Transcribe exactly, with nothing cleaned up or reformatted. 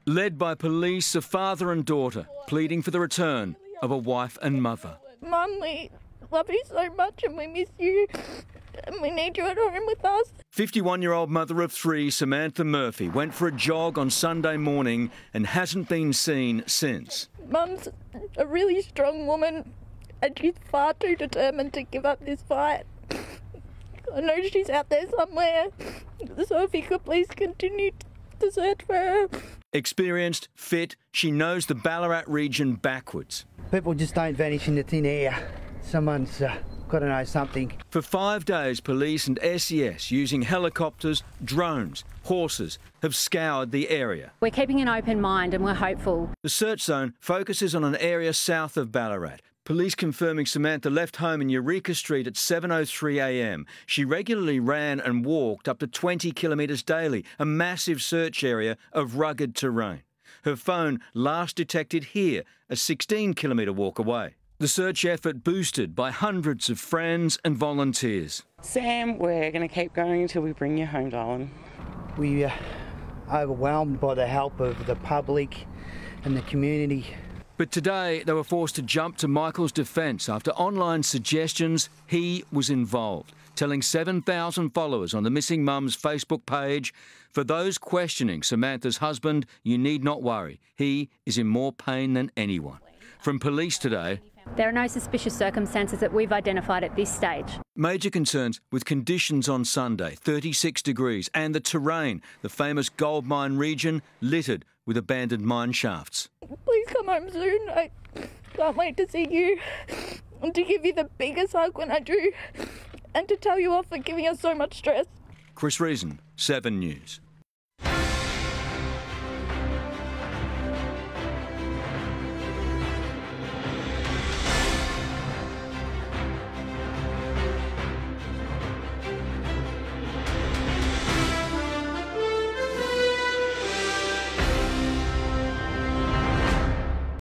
Led by police, a father and daughter pleading for the return of a wife and mother. Mum, we love you so much and we miss you and we need you at home with us. fifty-one-year-old mother of three, Samantha Murphy, went for a jog on Sunday morning and hasn't been seen since. Mum's a really strong woman and she's far too determined to give up this fight. I know she's out there somewhere, so if you could please continue to search for her. Experienced, fit, she knows the Ballarat region backwards. People just don't vanish into thin air. Someone's uh, got to know something. For five days, police and S E S, using helicopters, drones, horses, have scoured the area. We're keeping an open mind and we're hopeful. The search zone focuses on an area south of Ballarat. Police confirming Samantha left home in Eureka Street at seven oh three a m. She regularly ran and walked up to twenty kilometres daily, a massive search area of rugged terrain. Her phone last detected here, a sixteen kilometre walk away. The search effort boosted by hundreds of friends and volunteers. Sam, we're going to keep going until we bring you home, darling. We are overwhelmed by the help of the public and the community. But today they were forced to jump to Michael's defence after online suggestions he was involved, telling seven thousand followers on the Missing Mums Facebook page, "For those questioning Samantha's husband, you need not worry. He is in more pain than anyone." From police today, there are no suspicious circumstances that we've identified at this stage. Major concerns with conditions on Sunday, thirty-six degrees, and the terrain, the famous gold mine region, littered with abandoned mine shafts. Please come home soon. I can't wait to see you and to give you the biggest hug when I do and to tell you off for giving us so much stress. Chris Reason, Seven News.